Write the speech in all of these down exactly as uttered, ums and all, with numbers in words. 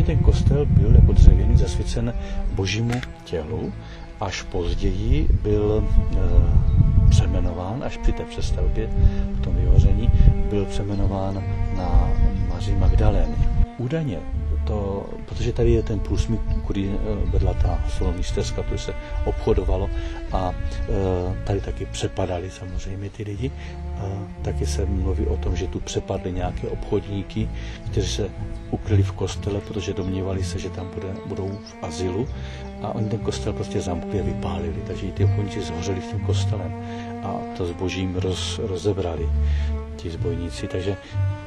ten kostel byl jako dřevěný zasvěcen Božímu tělu, až později byl e, přeměnován, až při té přestavbě, v tom vyhoření, byl přeměnován na Marii Magdalény. Údajně to, protože tady je ten průsmyk, kudy vedla ta solní stezka, to se obchodovalo a e, tady taky přepadali samozřejmě ty lidi. A taky se mluví o tom, že tu přepadly nějaké obchodníky, kteří se ukryli v kostele, protože domnívali se, že tam bude, budou v azylu a oni ten kostel prostě zamkli a vypálili, takže i ty obchodníci zhořeli v tím kostelem a to zbožím roz, rozebrali ti zbojníci, takže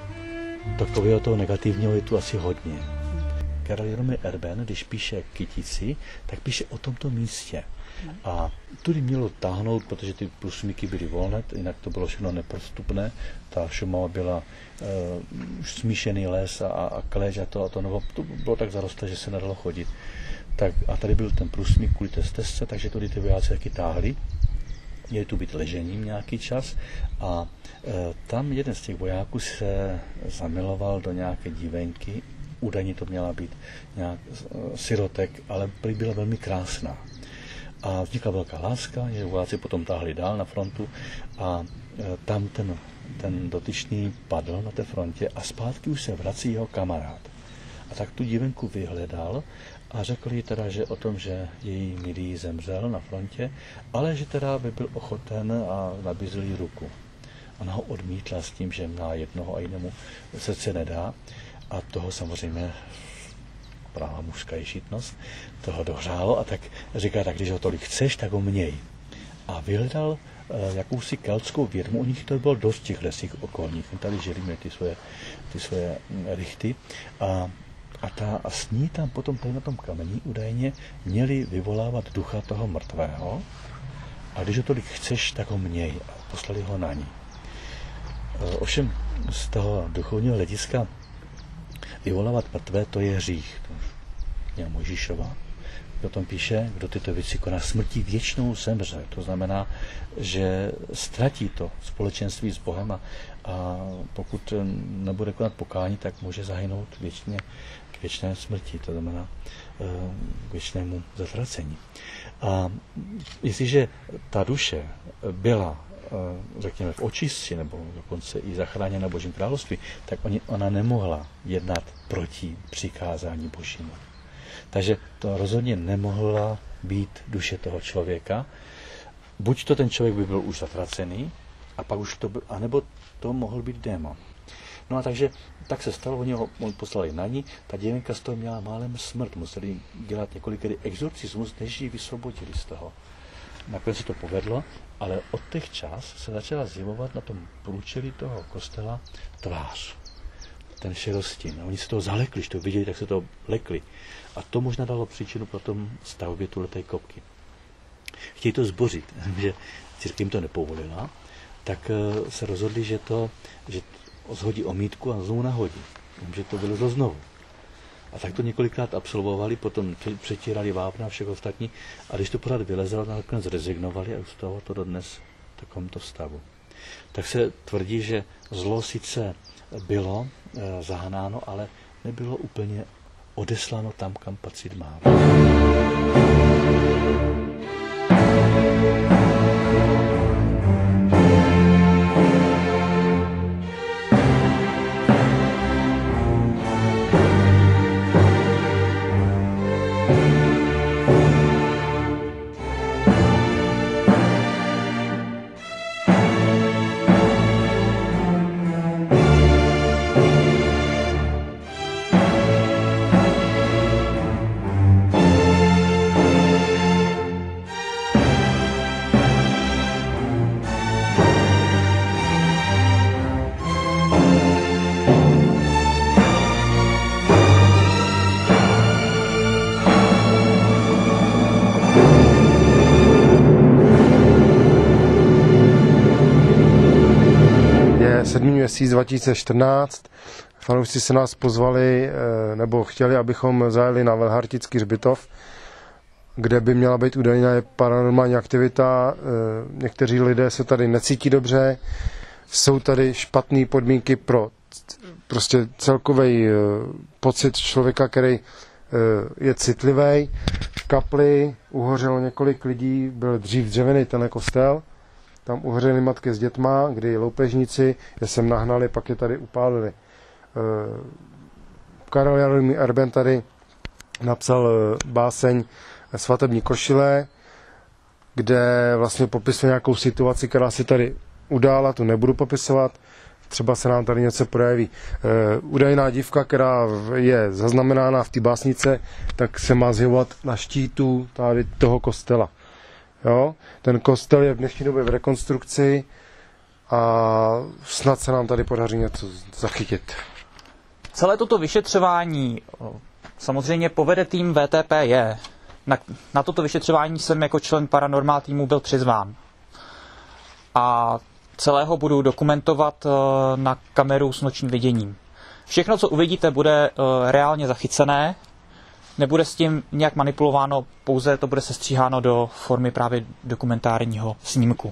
takového toho negativního je tu asi hodně. Karel Jaromír Erben, když píše Kytici, tak píše o tomto místě. A tudy mělo táhnout, protože ty průsmyky byly volné, jinak to bylo všechno neprostupné. Ta Šumava byla e, smíšený les a, a kleť a to, a to, no, to bylo tak zarostlé, že se nedalo chodit. Tak, a tady byl ten průsmyk kvůli té stezce, takže tudy ty vojáci taky táhli. Měli tu být ležením nějaký čas a e, tam jeden z těch vojáků se zamiloval do nějaké dívenky. Údajně to měla být nějak sirotek, ale byla velmi krásná. A vznikla velká láska, že vojáci potom táhli dál na frontu a tam ten, ten dotyčný padl na té frontě a zpátky už se vrací jeho kamarád. A tak tu dívenku vyhledal a řekl jí teda, že o tom, že její milý zemřel na frontě, ale že teda by byl ochoten a nabízel jí ruku. Ona ho odmítla s tím, že na jednoho a jinému srdce nedá. A toho samozřejmě prává mužská ješitnost, toho dohřálo a tak říká, tak když ho tolik chceš, tak ho měj. A vyhledal e, jakousi keltskou vědmu, u nich to bylo dost těch lesích okolních, tady žili, měli ty svoje, ty svoje rychty a, a, ta, a s ní tam potom tady na tom kameni údajně měli vyvolávat ducha toho mrtvého a když ho tolik chceš, tak ho měj a poslali ho na ní. E, ovšem z toho duchovního hlediska vyvolávat mrtvé, to je hřích. To je Mojžíšova. Potom píše, kdo tyto věci koná, smrtí věčnou zemře. To znamená, že ztratí to společenství s Bohem a, a pokud nebude konat pokání, tak může zahynout věčně k věčné smrti. To znamená k věčnému zatracení. A jestliže ta duše byla řekněme v očistci, nebo dokonce i zachráněna Božím království, tak oni, ona nemohla jednat proti přikázání Božímu. Takže to rozhodně nemohla být duše toho člověka. Buď to ten člověk by byl už zatracený, a pak už to byl, anebo to mohl být démon. No a takže tak se stalo, oni ho poslali na ní, ta děvenka z toho měla málem smrt, museli dělat několikrát exorcismus, než ji vysvobodili z toho. Nakonec se to povedlo, ale od těch čas se začala zjevovat na tom průčelí toho kostela tvář, ten šerostin. A oni se toho zalekli, když to viděli, tak se to lekli. A to možná dalo příčinu potom stavbě tuhleté kopky. Chtějí to zbořit, že církev jim to nepovolila, tak se rozhodli, že to že zhodí omítku a znovu nahodí. Že to vylezlo znovu. A tak to několikrát absolvovali, potom přetírali vápna a všech ostatní. A když to pořád vylezalo, nakonec rezignovali a zůstalo to dodnes v takovémto stavu. Tak se tvrdí, že zlo sice bylo e, zahnáno, ale nebylo úplně odesláno tam, kam patřit má. sedmý měsíc dva tisíce čtrnáct. Fanoušci se nás pozvali, nebo chtěli, abychom zajeli na Velhartický hřbitov, kde by měla být údajná paranormální aktivita. Někteří lidé se tady necítí dobře, jsou tady špatné podmínky pro prostě celkový pocit člověka, který je citlivý. V kapli uhořelo několik lidí, byl dřív dřevěný ten kostel, tam uhořely matky s dětma, kdy loupežníci je sem nahnali, pak je tady upálili. Karel Jaromír Erben tady napsal báseň Svatební košile, kde vlastně popisuje nějakou situaci, která se tady udála, tu nebudu popisovat, třeba se nám tady něco projeví. E, údajná dívka, která je zaznamenána v té básnice, tak se má zjevovat na štítu tady toho kostela. Jo? Ten kostel je v dnešní době v rekonstrukci a snad se nám tady podaří něco zachytit. Celé toto vyšetřování samozřejmě povede tým V T P J. Na, na toto vyšetřování jsem jako člen paranormál týmu byl přizván. A celého budu dokumentovat na kameru s nočním viděním. Všechno, co uvidíte, bude reálně zachycené, nebude s tím nějak manipulováno, pouze to bude sestříháno do formy právě dokumentárního snímku.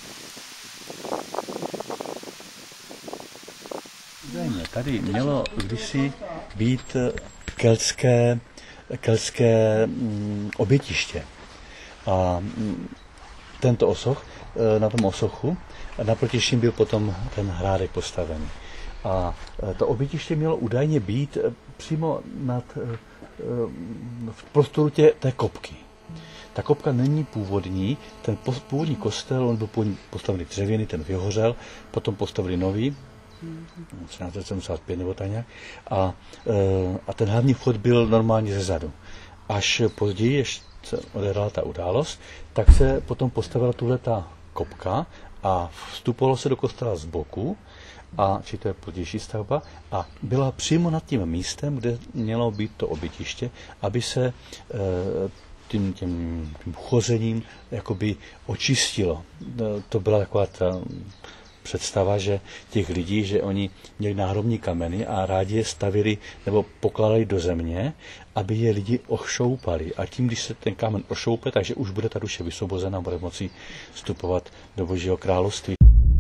Tady mělo kdysi být keltské, keltské obětiště. A tento osoch, na tom osochu, naproti vším byl potom ten hrádek postavený. A to obětiště mělo údajně být přímo nad, v prostoru tě, té kopky. Ta kopka není původní, ten původní kostel, on byl původní postavený dřevěný, ten vyhořel, potom postavili nový, třináct set sedmdesát pět nebo tak nějak, a, a ten hlavní vchod byl normálně ze zadu. Až později, ještě se odehrála ta událost, tak se potom postavila tuhle ta kopka a vstupovalo se do kostela z boku, a, či to je pozdější stavba, a byla přímo nad tím místem, kde mělo být to obětiště, aby se e, tím, tím, tím chozením jakoby očistilo. To byla taková ta představa, že těch lidí, že oni měli náhrobní kameny a rádi je stavili nebo pokládali do země, aby je lidi ošoupali. A tím, když se ten kámen ošoupe, takže už bude ta duše vysvobozena a bude moci vstupovat do Božího království.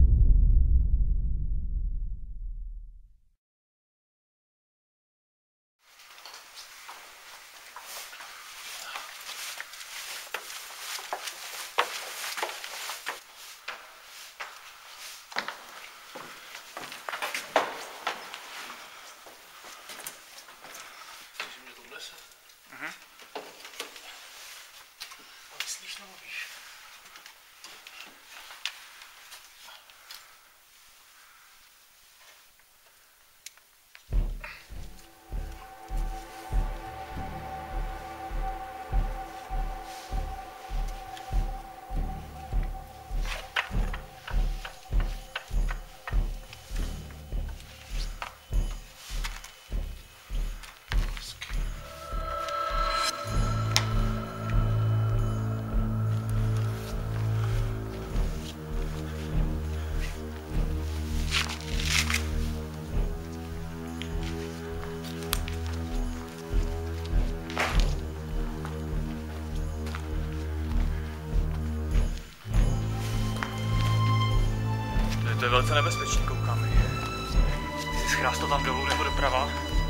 To je velice nebezpečný, koukám. Jestli schrást to tam dolů nebo doprava.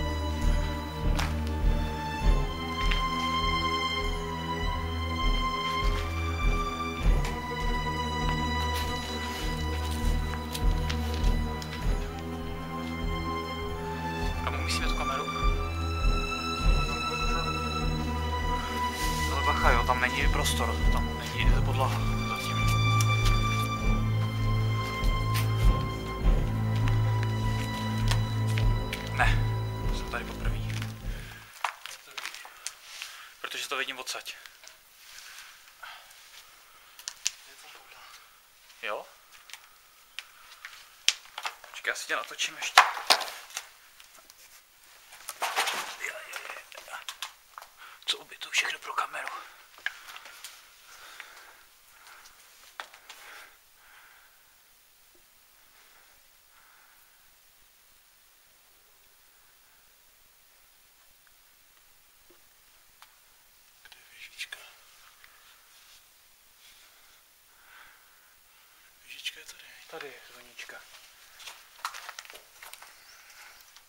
Kam umístíme tu kameru? Ale bacha, jo, tam není prostor, tam není podlaha zatím. Ne, jsem tady poprvé. Protože to vidím odsaď. Jo? Počkej, já si tě natočím ještě. Co ubytuju všechno pro kameru. Tady je zvoníčka.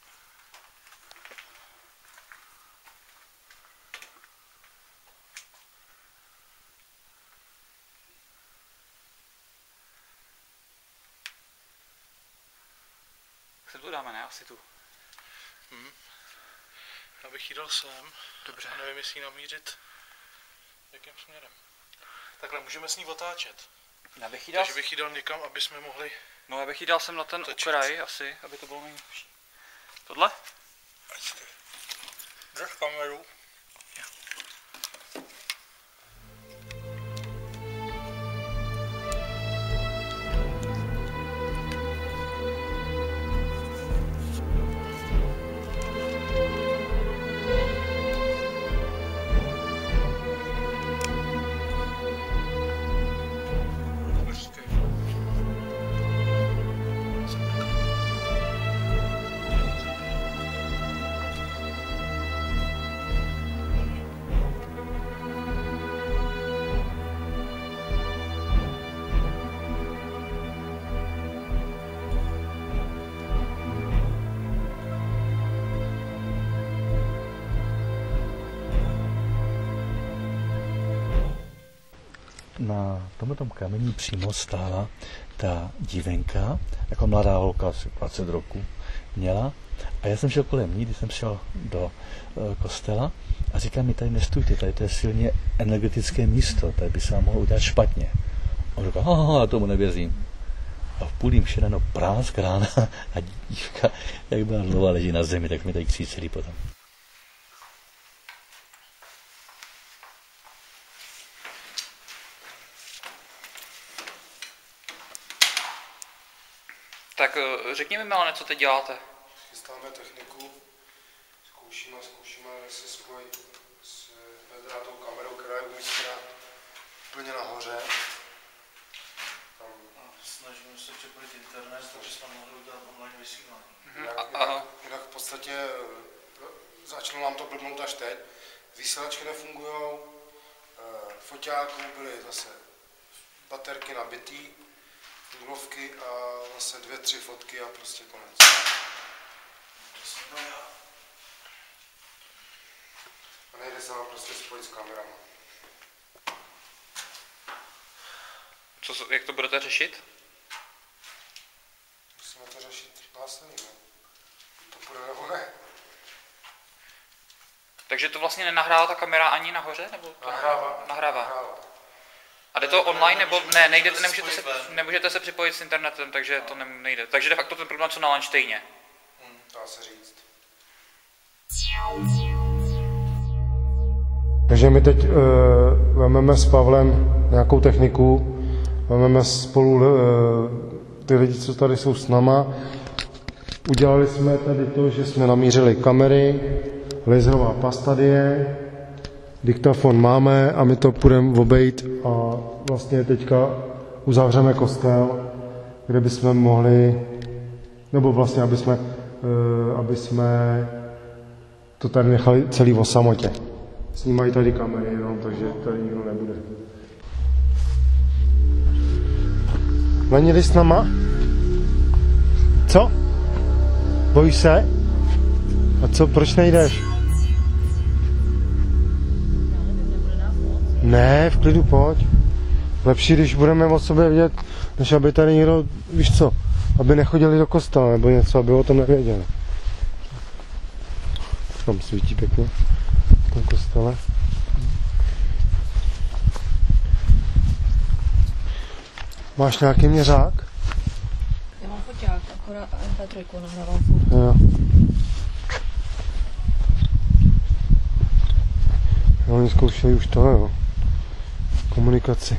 se tu dáme, ne? Asi tu. Hmm. Já bych jí dal sem. Dobře. A nevím, jestli ji namířit jakým směrem. Takhle, můžeme s ní otáčet. Já bych jí dal... Takže bych jí dal někam, aby jsme mohli... No, já bych jí dal sem na ten točit. okraj asi, aby to bylo nejlepší. Tohle? Drž kameru. Na tomto kameni přímo stála ta dívenka, jako mladá holka, asi dvacet roků měla. A já jsem šel kolem ní, když jsem šel do e, kostela a říká mi, tady nestůjte, tady to je silně energetické místo, tady by se vám mohlo udělat špatně. A on říká, aha, já tomu nevěřím. A v půl mše ráno prásk rána a dívka, jak byla dlouho leží na zemi, tak mi tady kříčeli potom. Tak řekni mi, Milane, co teď děláte? Chystáme techniku, zkoušíme, zkoušíme, jestli spojit s bezdrátovou kamerou, která je umístěna úplně nahoře. Tam Snažíme se připojit internet, aby jsme mohli udělat online vysílání. jinak, jinak, jinak v podstatě začalo nám to blbnout až teď. Vysílačky nefungují, foťáků byly zase baterky nabitý, nulovky a zase dvě, tři fotky a prostě konec. A nejde se nám prostě spojit s kamerama. Co, jak to budete řešit? Musíme to řešit následně, ne? To půjde nebo ne? Takže to vlastně nenahrává ta kamera ani nahoře? Nebo to Nahrává. Nahrává. Nahrává. A jde to online, nebo ne, nejde, nemůžete, se, nemůžete se připojit s internetem, takže to nejde. Takže de facto ten problém co na Landštejně. Hmm, dá se říct. Takže my teď uh, vezmeme s Pavlem nějakou techniku, vezmeme spolu uh, ty lidi, co tady jsou s náma. Udělali jsme tady to, že jsme namířili kamery, laserová pasta tady je, diktafon máme a my to půjdeme obejít a vlastně teďka uzavřeme kostel, kde bychom mohli, nebo vlastně, aby jsme, uh, aby jsme to tady nechali celý o samotě. Snímají tady kamery jenom, takže tady nikdo nebude. Leni, jdi s náma? Co? Bojíš se? A co, proč nejdeš? Ne, v klidu pojď. Lepší, když budeme o sobě vědět, než aby tady někdo, víš co, aby nechodili do kostela nebo něco, aby o tom nevěděli. Tam svítí pěkně v tom kostele. Máš nějaký měřák? Já mám foťák, akorát em pé tři nahrávám. Jo. Jo, oni zkoušeli už to, jo. Komunikaci.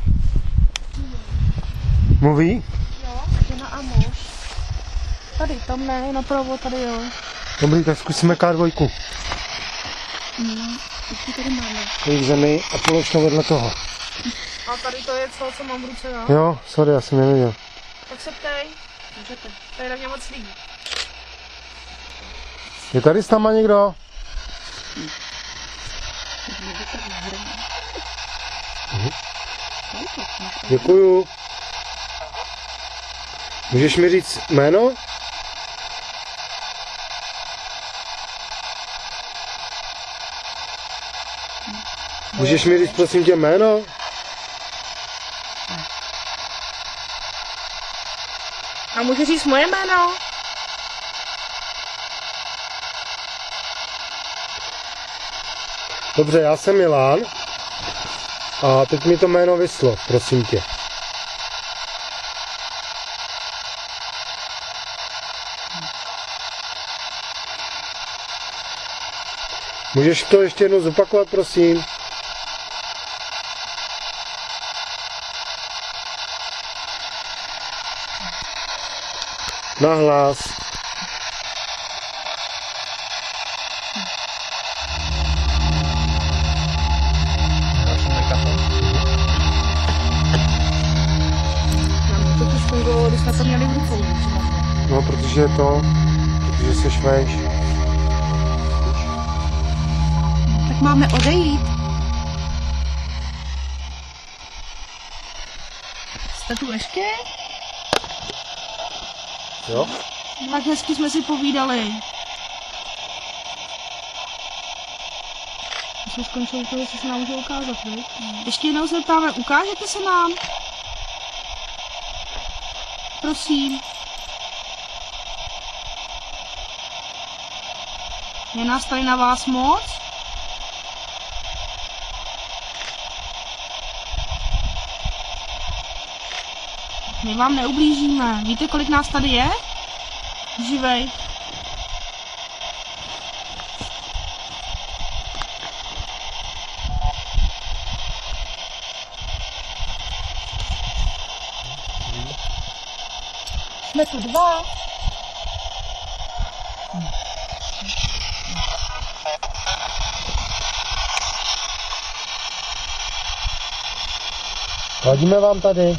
Mluví? Jo, žena a muž. Tady, tam ne, napravo, tady jo. Dobrý, tak zkusíme ká dva. Hmm, ještě tady máme. Jdi k zemi a polož to vedle toho. A tady to je to, co mám v ruce, jo? Jo, sorry, já jsem nevěděl. Tak se ptej. Můžete. Tady tak moc lidí. Je tady s náma někdo? Mhm. Děkuju. Můžeš mi říct jméno? Můžeš mi říct prosím tě jméno? A můžeš říct moje jméno? Dobře, já jsem Milan. A teď mi to jméno vyslo, prosím tě. Můžeš to ještě jednou zopakovat, prosím? Nahlas. Nám to už fungovalo, když jsme to měli v rukou. No, protože to, protože jsi venš. Tak máme odejít. Jste tu ještě? Jo? Tak hezky jsme si povídali. My jsme skončili to, jestli se nám může ukázat, viď? Ještě jednou se ptáme, ukážete se nám? Prosím. Je nás tady na vás moc? My vám neublížíme. Víte, kolik nás tady je? Živej. Jsme tu dva. Vadíme vám tady.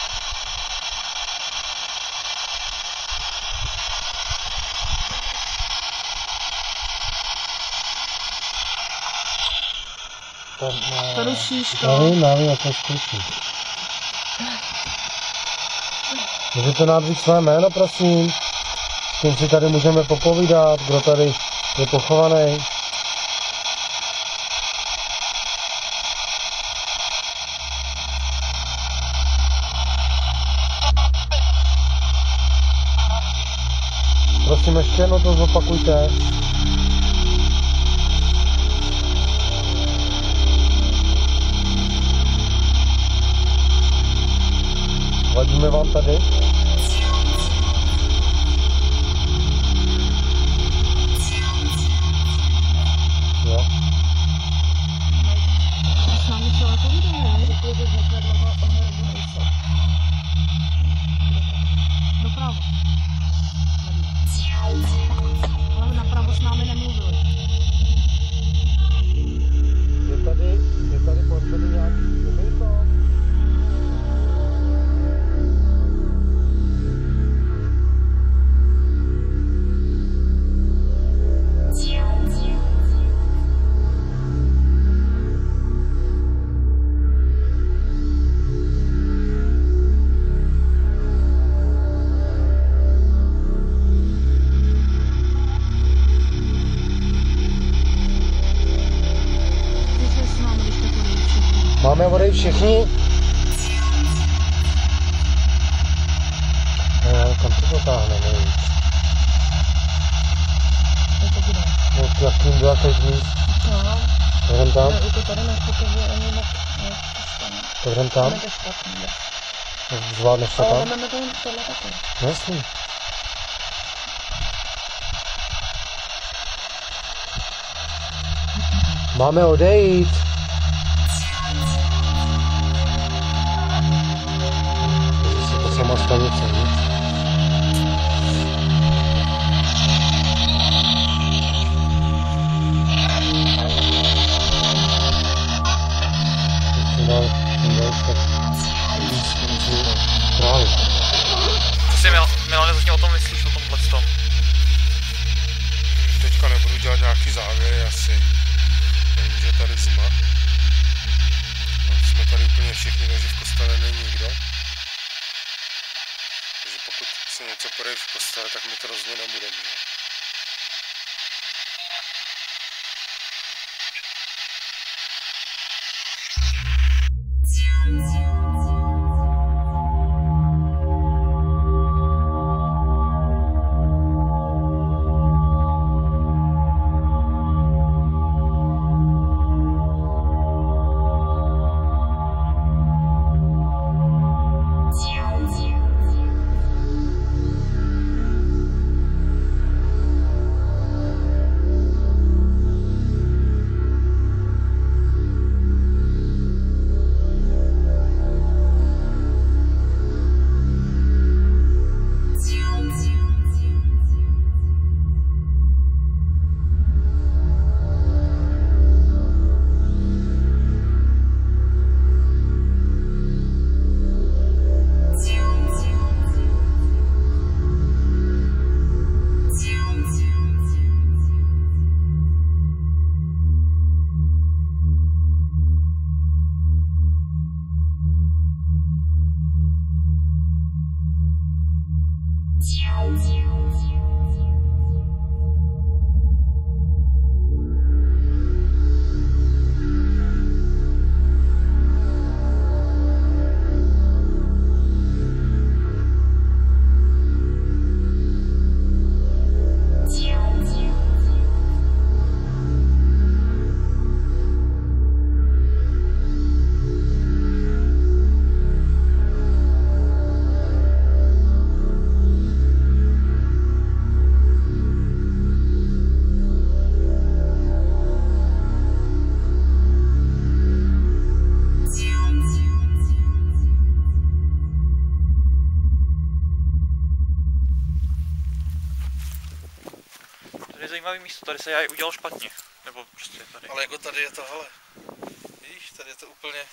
To rušíš to. Nevím, nevím, jak to zkusím. Můžete nám říct své jméno, prosím? S kým si tady můžeme popovídat, kdo tady je pochovaný? Prosím, ještě jednou to zopakujte. Vadíme vám tady? Jo. S námi celé povídají, doprava. Ale napravo s námi nemluvili. Je tady, je tady potřeba nějaký miminko? Máme odejít všichni? Ne, kam to potáhneme víc? No, k jakým byla teď míst? No, Jdem tam? i to tady nespokojuje ani moc. Tak jdem tam? Zvládneš to tam? Jdeme to tohle taky. Jasný. Máme odejít. Zase to sama stanice, nic. Právě. Co si Mil- Milane zatím o tom myslíš, o tomhle tom? Teďka nebudu dělat nějaký závěry asi. Vím, že je tady zima. Jsme tady úplně všichni, takže v kostele není nikdo. Takže pokud se něco podají v kostele, tak my to rozhodně nebudeme. Tady je zajímavý místo, tady se já udělal špatně. Nebo prostě tady. Ale jako tady je to, hele. Vidíš, tady je to úplně...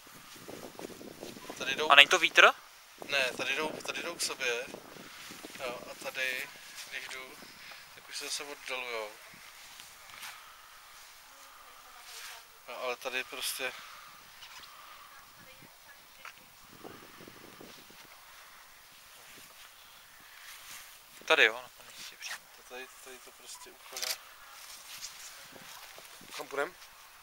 Tady jdou... A není to vítr? Ne, tady jdou, tady jdou k sobě. Jo, a tady, když jdu, tak už se zase oddalujou. No, ale tady prostě... Tady jo, na tom místě přímo. Tady, tady to prostě úplně... Kam půjdem?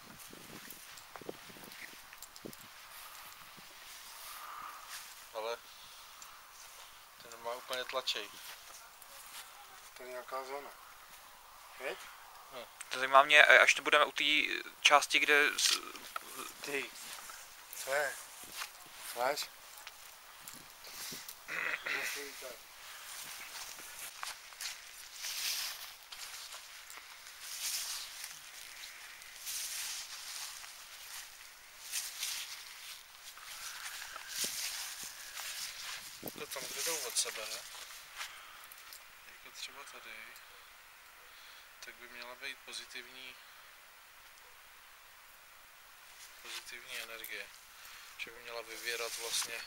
Ale... Ten má úplně tlačej. Tady je nějaká zóna. Víš? Zajímá mě, až to budeme u té části, kde... Ty. Co je? Máš? To tam, kde jdou od sebe, jako třeba tady, tak by měla být pozitivní pozitivní energie, že by měla vyvěrat vlastně.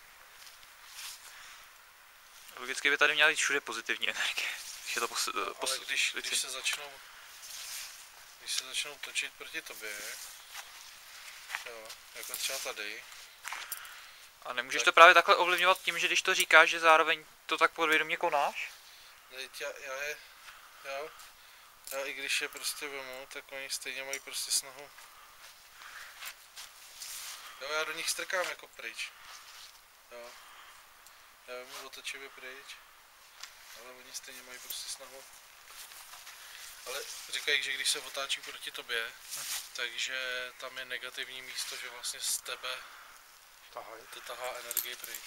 Logicky by tady měla být všude pozitivní energie. Když je to pos, pos, Ale když, když se začnou když se začnou točit proti tobě, jo, jako třeba tady. A nemůžeš tak... to právě takhle ovlivňovat tím, že když to říkáš, že zároveň to tak podvědomě konáš? Já, já je, já, já i když je prostě vemu, tak oni stejně mají prostě snahu. Jo, já do nich strkám jako pryč. Jo. Já vemu otočivě pryč. Ale oni stejně mají prostě snahu. Ale říkají, že když se otáčí proti tobě, hm. takže tam je negativní místo, že vlastně z tebe Tahaj. to tahá energii pryč.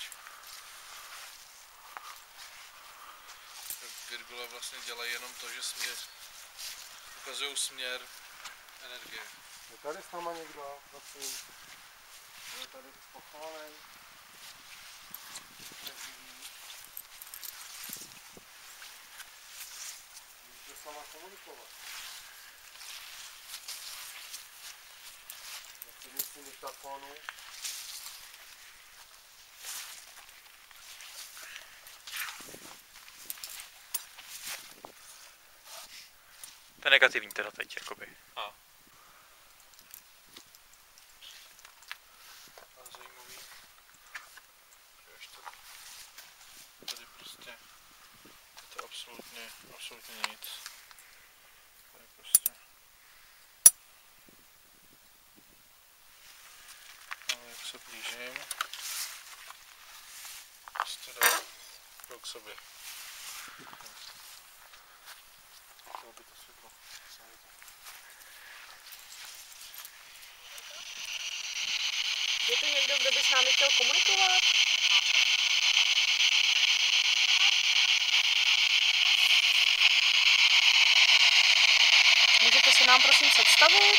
Virgule vlastně dělají jenom to, že směr, ukazují směr energie. Je tady s náma někdo, prosím. Je tady pochválen. Můžete s náma komunikovat. Prostřednictvím diktafonu. To je negativní teda teď, jakoby. A. A zajímavý, že ještě tady prostě je to absolutně, absolutně nic. Tady prostě. Ale jak se blížím, prostě jdou, jdou k sobě. Bylo by to světlo. Je tu někdo, kdo by s námi chtěl komunikovat? Můžete se nám prosím představit?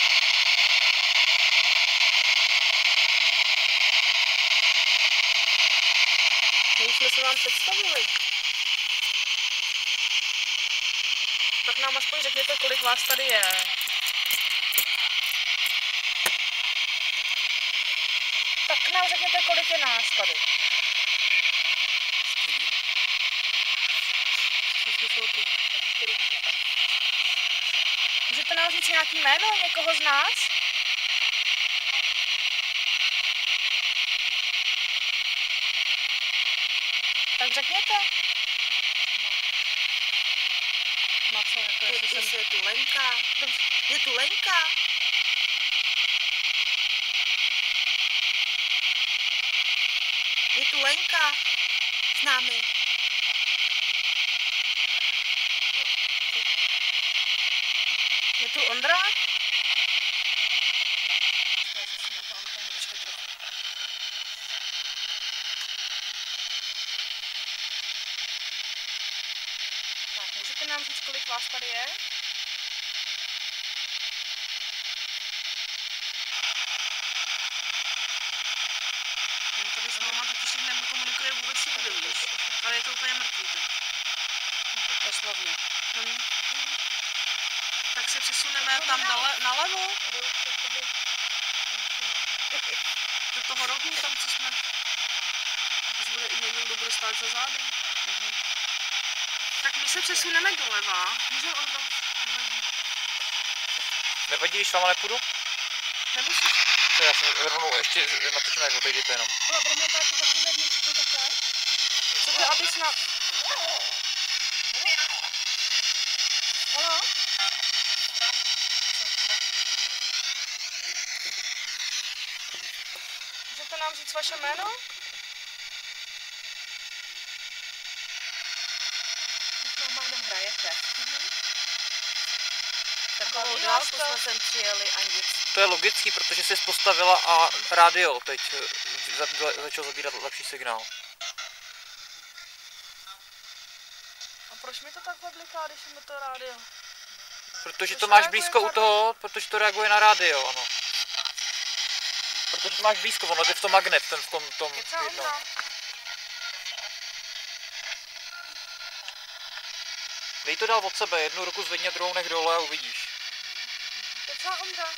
My už jsme se vám představili. Tak nám aspoň řekněte, kolik vás tady je. Tak nám řekněte, kolik je nás tady. Můžete nám říct nějaký jméno někoho z nás? Tak řekněte. Na co, jako Je, jestli jsem... je tu Lenka. Je tu Lenka. Je tu Lenka s námi. Je tu Ondra? Tak, můžete nám říct, kolik vás tady je? Tady s náma totiž nekomunikuje vůbec nikdo, víš? Ale je to úplně mrtvý teď. Doslovně. Hm. Tak se přesuneme tam dole, nalevo. Do toho rohu, tam co jsme. Když bude i někdo, kdo bude stát za zády. Mhm. Tak my se přesuneme doleva. Můžeme on tam. Nevadí, když s váma nepůjdu? Nemusíš. To já se rovnou ještě natočíme, jak odejdete jenom. Ale pro mě taky taky vevnitř to takhle. Co to, abys na... Ano? Můžete nám říct vaše jméno? Když nám jménem hrajete. Mhm. Takovou dálku jsme sem přijeli a nic. To je logický, protože jsi postavila a rádio teď za, začal zabírat lepší signál. A proč mi to takhle bliká, když je mi to rádio? Protože Proč to máš reaguje blízko u tady? toho, protože to reaguje na rádio, ano. Protože to máš blízko, ono je v tom magnet, ten v tom, tom Kecá jednom. Ondra. Dej to dál od sebe, jednu ruku zvedni a druhou nech dole a uvidíš. Kecá Ondra.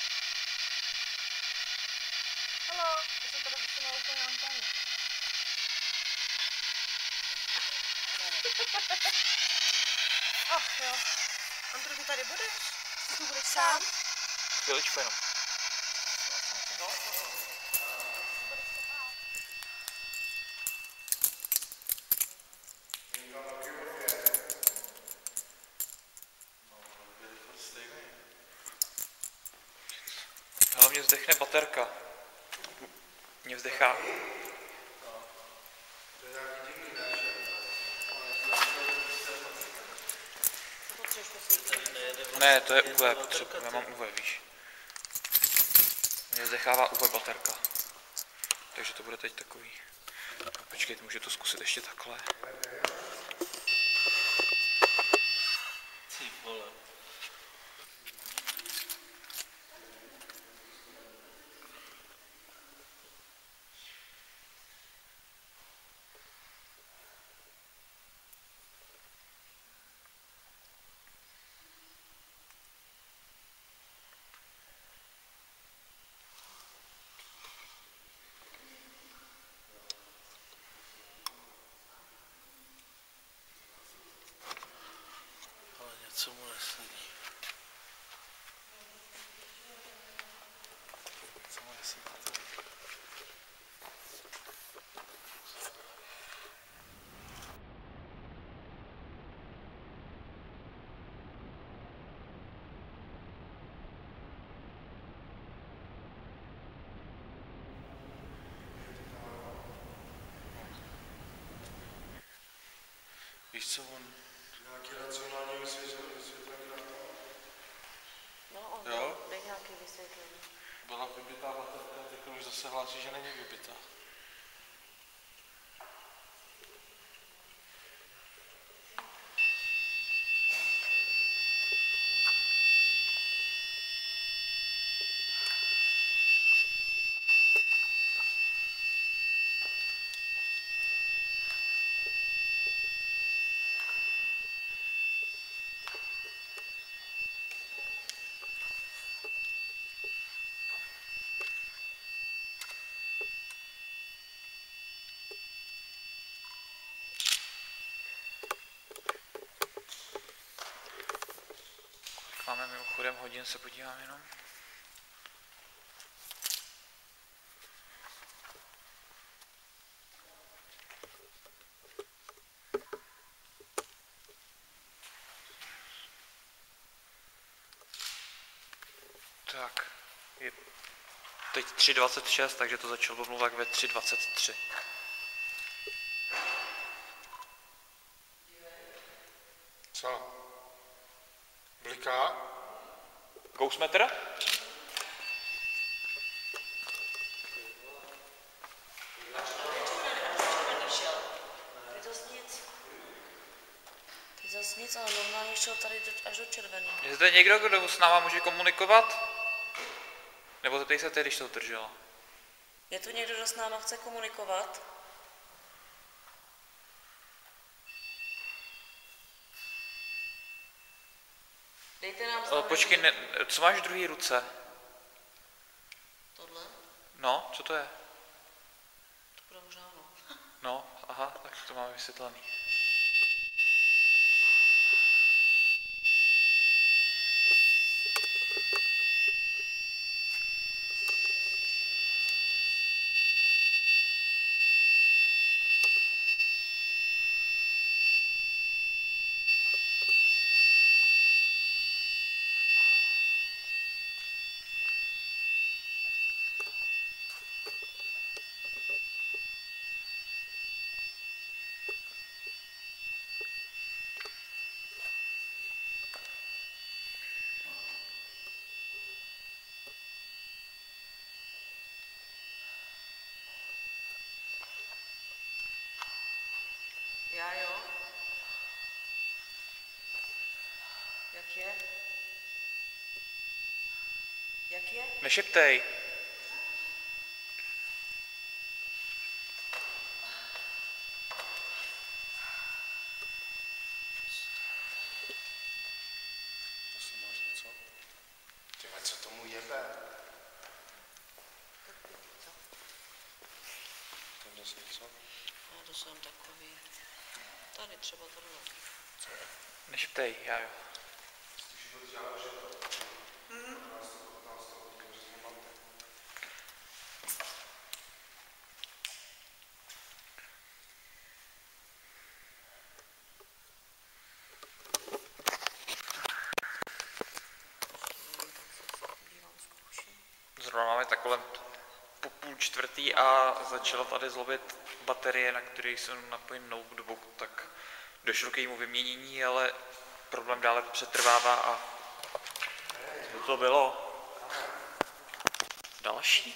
Haló, já jsem tady vysunula úplně antenu. Ach jo. Ondro, ty tady budeš? Ty tu budeš sám? Chviličku jenom. Hlavně vzdechne baterka. Mně vzdechá. Ne, to je U V, potřebuji, já mám U V, víš. Mně vzdechává U V baterka. Takže to bude teď takový. Počkejte, můžu to zkusit ještě takhle. Ty vole. Co mu nesedí? Co mu nesedí? Víš co on? Nějaký racionální vysvětlení. No, on Jo? dej nějaký vysvětlení. Byla vybitá baterka, teď už zase hlásí, že není vybitá. Máme mimochodem hodin, se podívám jenom. Tak, je teď tři dvacet šest, takže to začalo blbnout tak ve tři dvacet tři. Co? Bliká? Ghoustmeter? Ty zas nic. Ty zas nic, ale normálně šel tady do, až do červený. Je zde někdo, kdo s náma může komunikovat? Nebo zeptej se ty, když to držela. Je tu někdo, kdo s náma chce komunikovat? Dejte nám Uh, znamení. počkej, ne, co máš v druhé ruce? Tohle? No, co to je? To bude možná ono. No, aha, tak to máme vysvětlený. Já jo. Jak je? Jak je? Nešeptej. Asi máš něco? Těme, co tomu jebe? Tam zase něco? Já to jsem takový. Tady třeba tohle. Nešeptej, já jo. Zrovna máme tak kolem po půl čtvrtý a začala tady zlobit baterie, na které jsem napojen notebook, tak došlo k jejímu vyměnění, ale problém dále přetrvává a co to bylo? Další?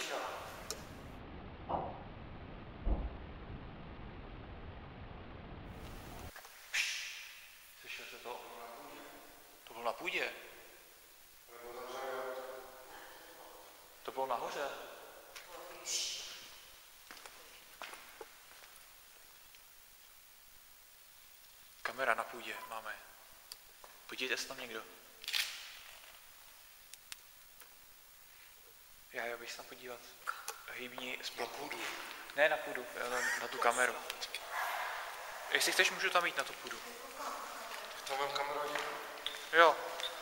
Slyšíte to? To bylo na půdě. To bylo nahoře. Kamera na půdě máme. Podívejte se tam někdo. Já jo, bych se tam podívat. Hybní z půdu. Ne na půdu, na, na tu kameru. Jestli chceš, můžu tam jít na tu půdu. Tam mám kameru. Jo.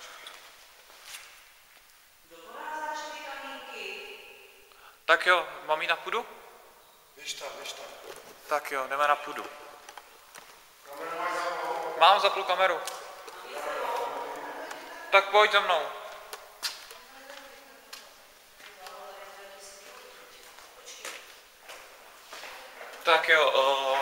Tak jo, mám jít na půdu? Běž tam, běž tam. Tak jo, jdeme na půdu. Mám zaplu kameru. Tak pojď za mnou. Tak jo, uh,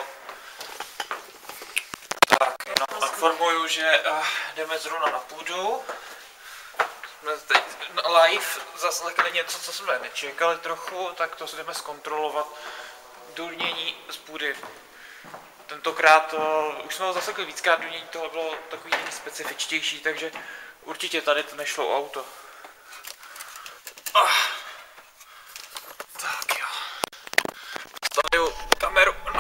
tak, no, informuju, že uh, jdeme zrovna na půdu. Jsme teď live zaslechli něco, co jsme nečekali trochu, tak to si jdeme zkontrolovat. Důlnění z půdy. Tentokrát uh, už jsme ho zasekli víckrát, důlnění toho bylo takový specifičtější, takže určitě tady to nešlo o auto. Ah. Tak jo. Stavím kameru. No.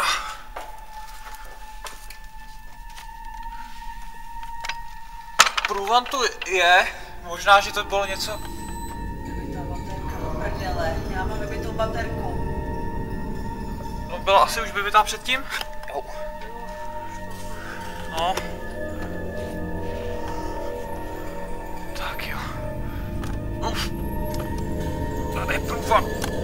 Průvan tu je, možná, že to bylo něco. Vybitá baterka do prdele. Já mám vybitou baterku. No, byla asi už vybitá předtím? Au. No. Tak jo. Uf. Tady je průvan.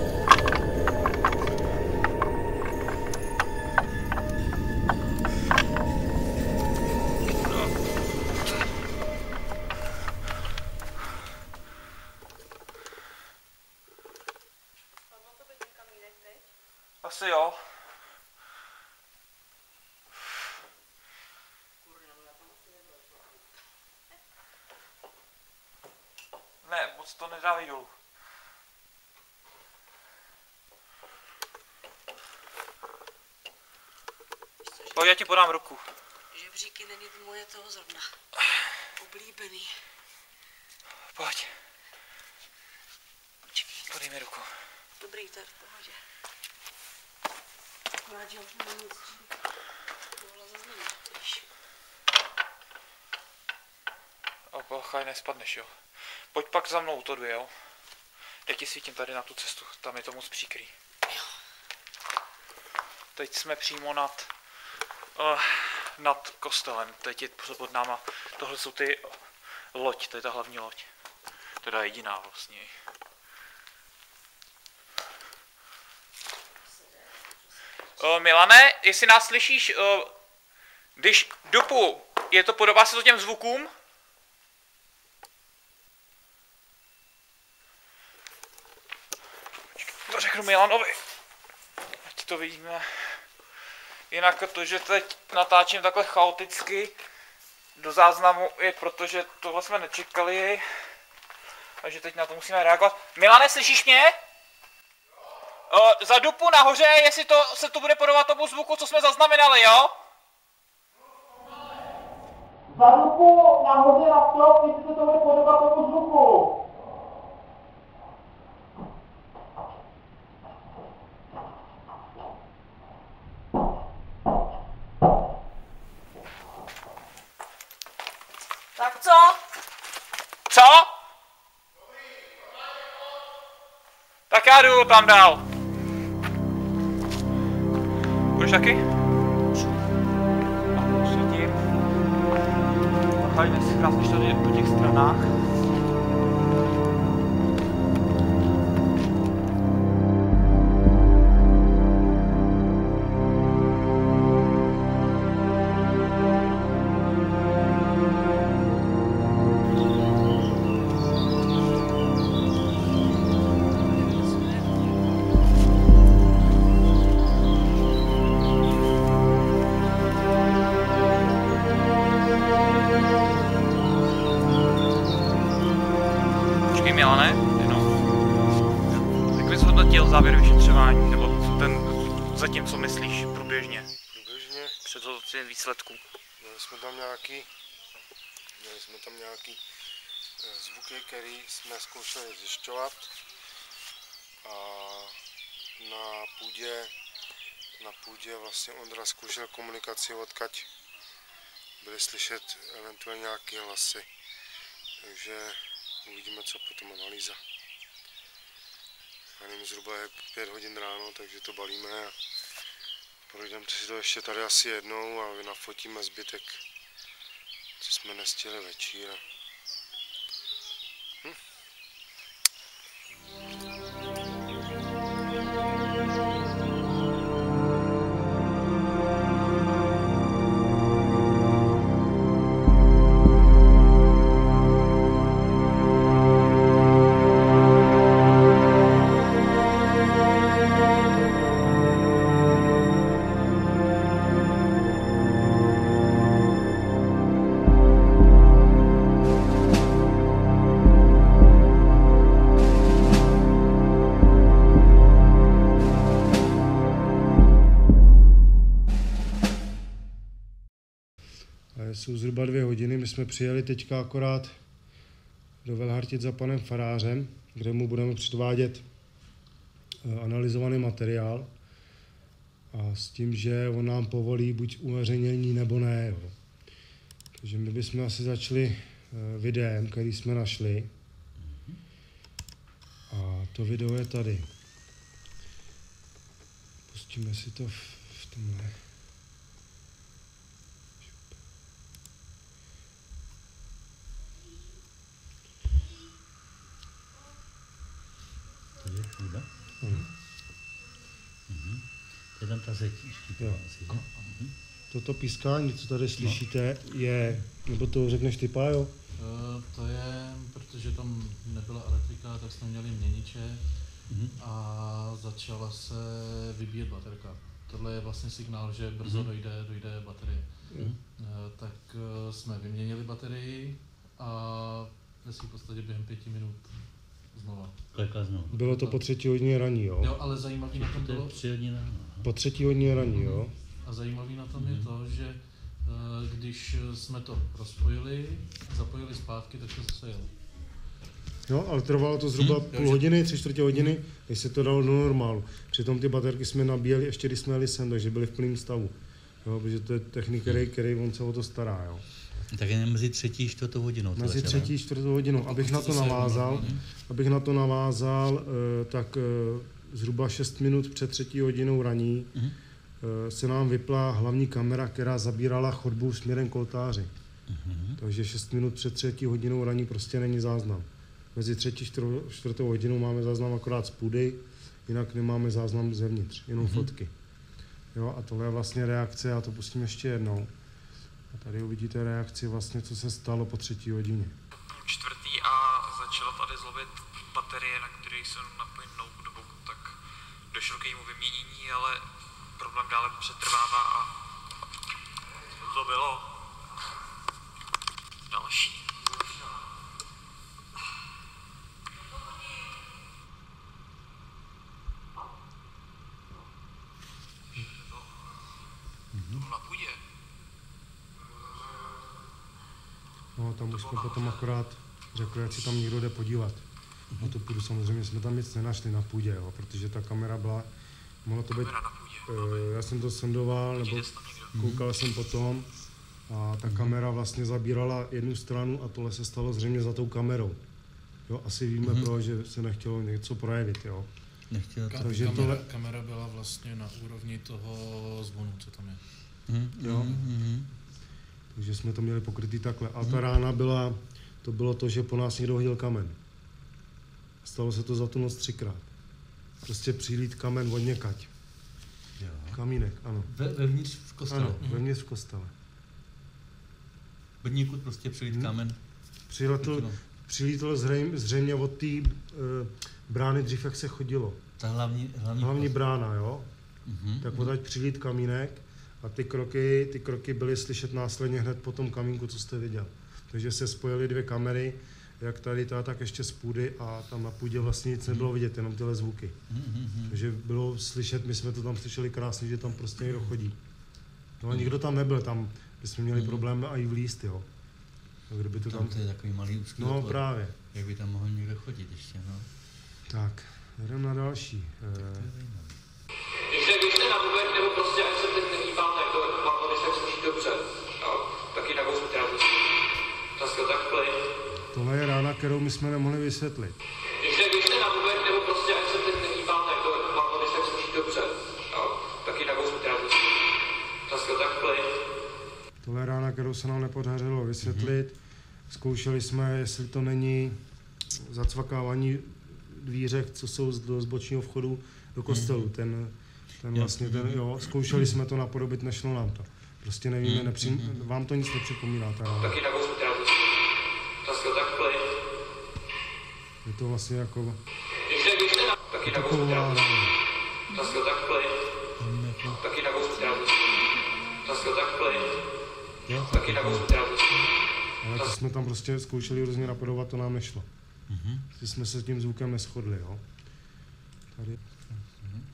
Asi jo. Ne, moc to nedávej dolů. Pojď, já ti podám ruku. Žebříky není to moje toho zrovna. Oblíbený. Pojď. Podej mi ruku. Dobrý, to je v pohodě. Akorát, že už nemám nic. Tohle zaznamenat, víš. A Chaj, nespadneš, jo. Pojď pak za mnou, to jdu, jo. Já ti svítím tady na tu cestu, tam je to moc příkrý. Teď jsme přímo nad, uh, nad kostelem, teď je pod náma, tohle jsou ty loď, to je ta hlavní loď. Teda jediná vlastně. Uh, Milane, jestli nás slyšíš, uh, když dupu, je to podobá se to těm zvukům? To řeknu Milanovi. Ať to vidíme. Jinak to, že teď natáčím takhle chaoticky do záznamu, je proto, že tohle jsme nečekali. Takže teď na to musíme reagovat. Milane, slyšíš mě? Uh, za dupu nahoře, jestli to se to bude podobat tomu zvuku, co jsme zaznamenali, jo? Za dupu nahoře na strop, jestli se to bude podobat tomu zvuku. Tak co? Co? Tak já jdu tam dál. Budeš taky? Tak svítím. Tady dnes krásně tady po těch stranách. Závěr vyšetřování, nebo ten, zatím co myslíš průběžně? Průběžně? Před hodnocením výsledků. Měli jsme tam nějaký, měli jsme tam nějaký zvuky, které jsme zkoušeli zjišťovat a na půdě, na půdě vlastně Ondra zkoušel komunikaci, odkud byly slyšet eventuálně nějaké hlasy. Takže uvidíme, co potom analýza. Já nevím, zhruba je pět hodin ráno, takže to balíme a projdeme si to ještě tady asi jednou a nafotíme zbytek, co jsme nestihli večír. Hm? Jsou zhruba dvě hodiny, my jsme přijeli teďka akorát do Velhartic za panem farářem, kde mu budeme předvádět analyzovaný materiál a s tím, že on nám povolí buď uveřejnění nebo ne. Jo. Takže my bychom asi začali videem, který jsme našli. A to video je tady. Pustíme si to v, v tomhle. Tady je půda? Hmm. Mhm. To je tam ta zeď štítová asi, že? Mhm. Toto pískání, co tady slyšíte, je, nebo to řekneš ty, Pájo? Uh, to je, protože tam nebyla elektrika, tak jsme měli měniče mm-hmm. a začala se vybíjet baterka. Tohle je vlastně signál, že brzo mm-hmm. dojde, dojde baterie. Mm-hmm. Uh, tak uh, jsme vyměnili baterii a ve svým podstatě během pěti minut znova. Znovu. Bylo to po třetí hodině raní, jo? Jo, ale zajímavý na tom bylo... Po třetí hodině raní, jo? A zajímavý na tom mm-hmm. je to, že když jsme to rozpojili, zapojili zpátky, tak to zase jelo. No, ale trvalo to zhruba hmm, půl hodiny, tři čtvrtě hodiny, hmm. než se to dalo do normálu. Přitom ty baterky jsme nabíjeli ještě, když jsme jeli sem, takže byly v plném stavu. Jo, protože to je technik, který, který on se o to stará, jo. Tak jen mezi třetí a čtvrtou hodinou. Mezi třetí a čtvrtou hodinou. Abych na to navázal, abych na to navázal, tak zhruba šest minut před třetí hodinou raní uh-huh. se nám vypla hlavní kamera, která zabírala chodbu směrem k oltáři. Uh-huh. Takže šest minut před třetí hodinou raní prostě není záznam. Mezi třetí a čtvrtou hodinou máme záznam akorát z půdy, jinak nemáme záznam zevnitř, jenom uh-huh. fotky. Jo, a tohle je vlastně reakce, já to pustím ještě jednou. A tady uvidíte reakci vlastně, co se stalo po třetí hodině. Čtvrtý a začala tady zlobit baterie, na které jsem napojil notebook, tak došlo k jejímu vyměnění, ale problém dále přetrvává a to bylo další. Na půdě. No, tam už jsme potom akorát řekli, ať si tam někdo jde podívat. Na tu půdu samozřejmě jsme tam nic nenašli na půdě, jo, protože ta kamera byla, mohlo to být, e, já jsem to sondoval, nebo koukal jsem potom a ta kamera vlastně zabírala jednu stranu a tohle se stalo zřejmě za tou kamerou. Jo, asi víme, mm-hmm. proč, že se nechtělo něco projevit, jo. Nechtělo to. Takže kamera, tohle... kamera byla vlastně na úrovni toho zvonu, co tam je. Mm-hmm. Jo. Mm-hmm. Takže jsme to měli pokrytý takhle. A ta rána byla, to bylo to, že po nás někdo hodil kamen. Stalo se to za tu noc třikrát. Prostě přilít kamen od někať. Jo. Kamínek, ano. Ve, vevnitř v kostele? Ano, mm-hmm. vevnitř v kostele. Od někud prostě přilít hmm. kamen? Přiletl, přilítl zřejmě, zřejmě od té e, brány dřív, jak se chodilo. Ta hlavní, hlavní, hlavní brána, jo? Mm-hmm. Tak odať přilít kamínek a ty kroky, ty kroky byly slyšet následně hned po tom kamínku, co jste viděl. Takže se spojily dvě kamery, jak tady ta, tak ještě z půdy a tam na půdě vlastně nic nebylo vidět, jenom tyhle zvuky. Mm-hmm. Takže bylo slyšet, my jsme to tam slyšeli krásně, že tam prostě někdo chodí. No a nikdo tam nebyl, tam bychom měli mm-hmm. problém a i vlíst, jo. No, kdyby to tam, tam... to je takový malý úzký No otvor. Právě. Jak by tam mohl někdo chodit ještě, no. Tak, jdem na další. Když se běžte na bubek, nebo prostě ať se teď nehýbáte, to vám to se slyší dobře. No, taky na kousku trávičky. Taskal tak plyn. Tohle je rána, kterou my jsme nemohli vysvětlit. Když se běžte na bubek, nebo prostě ať se teď nehýbáte, to vám to se slyší dobře. No, taky na kousku trávičky. Taskal tak plyn. Tohle je rána, kterou se nám nepodařilo vysvětlit. Zkoušeli jsme, jestli to není zacvakávání dvířek, co jsou do zbočního vchodu do kostelu. Ten, ten vlastně, ten, jo, zkoušeli jsme to napodobit, nešlo nám to. Prostě nevíme, nepřím, vám to nic nepřipomíná ta rána. Taky na kousku trávičky. Taskal tak plyn. Je to vlastně jako... Když se běžte na... Taky na kousku trávičky. Taskal tak plyn. Taky na kousku trávičky. Taskal tak plyn. Taky na kousku trávičky. Ale to jsme tam prostě zkoušeli různě napodobovat, to nám nešlo. Mm-hmm. Když jsme se s tím zvukem neshodli, jo. Tady. Mm-hmm.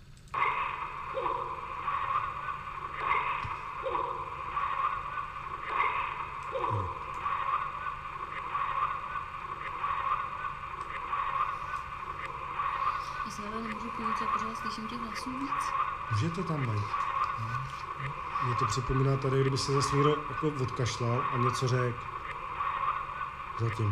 Já se ale nemůžu pojít, já pořád slyším těch hlasů víc. Může to tam být. Mně to připomíná tady, kdyby se zase někdo jako odkašlal a něco řekl. Zatím.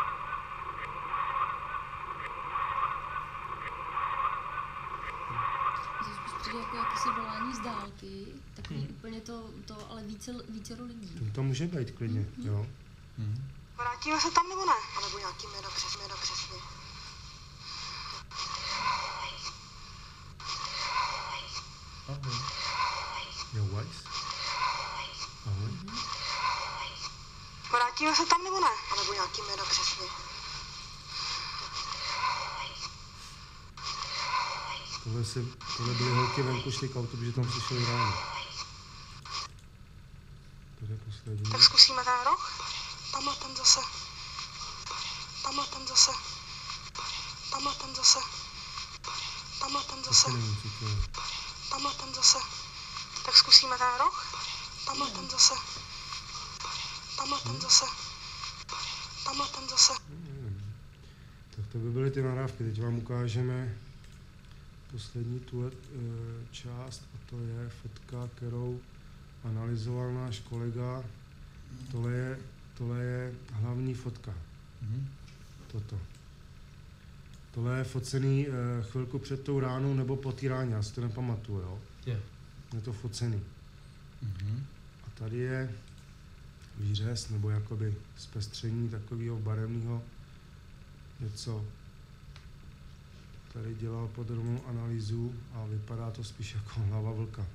Zase přijde jako jakýsi volání z dálky, takový hmm. úplně to, to ale více, vícero lidí. To tam může být klidně, hmm. jo. Hmm. Vrátíme se tam nebo ne? A nebo nějaký měda přesně, měda přesně. Ahoj. Jo, Weiss? Ahoj. Vrátíme se tam nebo ne? A nebo nějaký měda přesně. Tohle, se, tohle byly holky venku, šli k autu, protože tam slyšeli ráno. Tady poslední. Tak zkusíme ten roh. Tamhle ten zase. Tamhle ten zase. Tamhle ten zase. Tamhle ten zase. Nevím, co to je. Tamhle ten zase. Tak zkusíme ten roh. Tamhle ten zase. Tamhle ten zase. Tamhle ten zase. Tak to by byly ty nahrávky. Teď vám ukážeme poslední tuhle část a to je fotka, kterou analyzoval náš kolega Tohle je, tohle je hlavní fotka. Mhm. Toto. Tohle je focený e, chvilku před tou ránou nebo po té ráně, já si to nepamatuju, jo? Je. Je to focený. Mhm. A tady je výřez, nebo jakoby zpestření takového barevného něco. Tady dělal podrobnou analýzu a vypadá to spíš jako hlava vlka.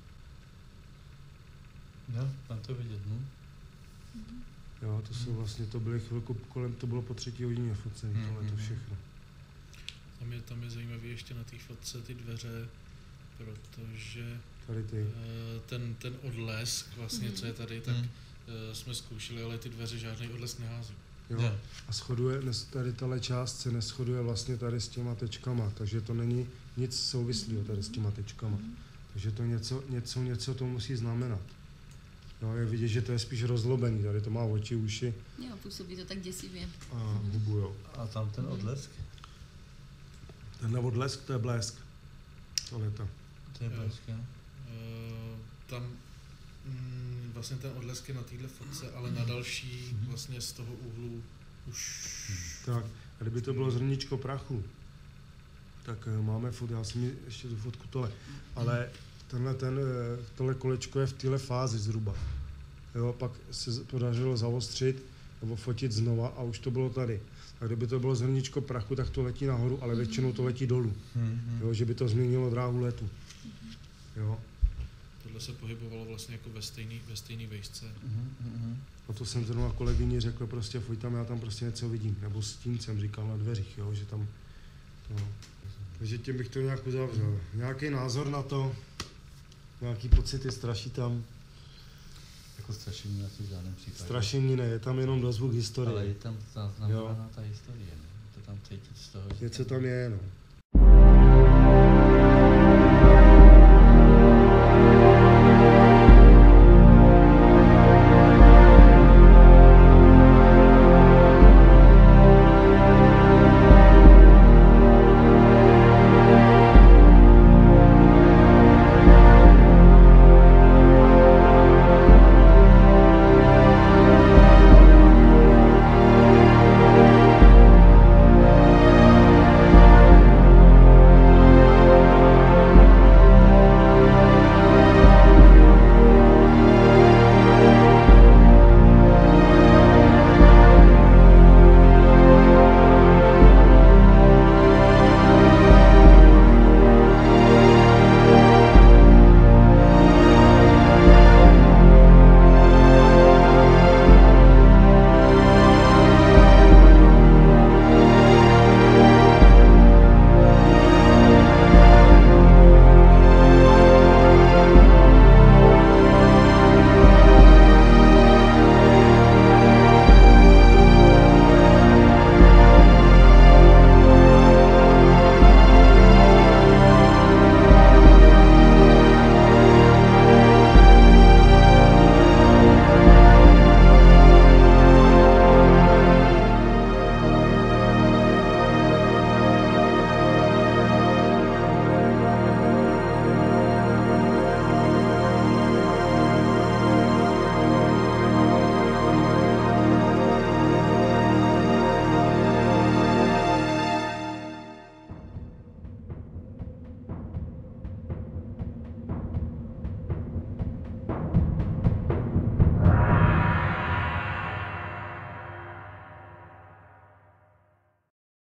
Jo, tam to vidět, no. Jo, to jsou vlastně, to byly chvilku kolem, to bylo po třetí hodině focený, Mm, tohle to mm, všechno. Tam je, tam je zajímavý ještě na té fotce ty dveře, protože Tady ty. eh, ten, ten odlesk, vlastně, co je tady, tak Mm. eh, jsme zkoušeli, ale ty dveře žádný odlesk nehází. Jo. Jo. A shoduje, nes- tady tahle část se neschoduje vlastně tady s těma tečkama, takže to není nic souvislého tady s těma tečkama. Takže to něco, něco, něco to musí znamenat. Jo, je vidět, že to je spíš rozlobený, tady to má oči, uši Jo, působí to tak děsivě. a hubu, jo. A tam ten odlesk? Tenhle odlesk, to je blesk. Tohle to. To je Jo. blesk, jo. Eh, tam mm, vlastně ten odlesk je na téhle fotce, ale na další vlastně z toho úhlu už... Tak, a kdyby to bylo zrníčko prachu, tak eh, máme fot, já jsem mi ještě tu fotku tohle, ale tenhle, ten, eh, tohle kolečko je v téhle fázi zhruba. Jo, pak se z- podařilo zaostřit nebo fotit znova a už to bylo tady. A kdyby to bylo zrníčko prachu, tak to letí nahoru, ale většinou to letí dolů. Mhm. Jo, že by to změnilo dráhu letu. Jo. Tohle se pohybovalo vlastně jako ve stejný, ve stejný vejšce. Mhm, mhm. A to jsem zrovna kolegyni řekl, prostě pojď tam, já tam prostě něco vidím. Nebo s tím jsem říkal na dveřích, jo, že tam... No. Takže tím bych to nějak uzavřel. Nějaký názor na to? Nějaký pocity, straší tam? Jako strašení asi v žádném případě. Strašení ne, je tam jenom dozvuk historie. Ale je tam zaznamenaná ta historie, no. To tam cítit z toho, že Něco tam je, no.